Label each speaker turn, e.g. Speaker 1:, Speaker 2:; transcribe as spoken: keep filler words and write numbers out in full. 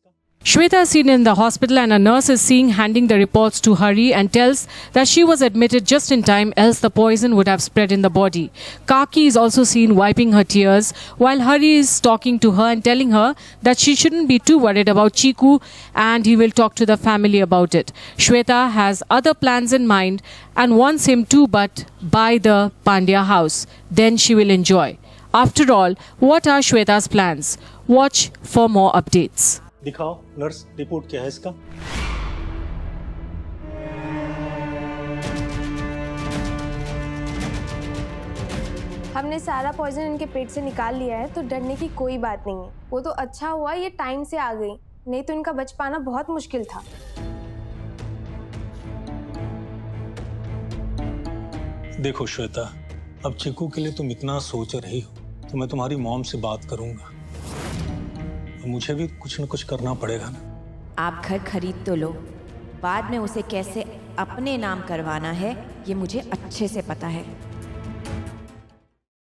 Speaker 1: Shweta is seen in the hospital and a nurse is seen handing the reports to Hari and tells that she was admitted just in time, else the poison would have spread in the body. Kaki is also seen wiping her tears while Hari is talking to her and telling her that she shouldn't be too worried about Chiku and he will talk to the family about it. Shweta has other plans in mind and wants him to but buy the Pandya house. Then she will enjoy. After all, what are Shweta's plans? Watch for more updates.
Speaker 2: दिखाओ nurse, report क्या है इसका?
Speaker 3: हमने सारा poison इनके पेट से निकाल लिया है, तो डरने की कोई बात नहीं है। वो तो अच्छा हुआ ये टाइम से आ गई, नहीं तो इनका बच पाना बहुत मुश्किल था।
Speaker 2: देखो श्वेता, अब चीकू के लिए तुम इतना सोच रही हो तो मैं तुम्हारी मॉम से बात करूंगा। मुझे भी कुछ न कुछ करना पड़ेगा ना।
Speaker 4: आप घर खरीद तो लो, बाद में उसे कैसे अपने नाम करवाना है ये मुझे अच्छे से पता है।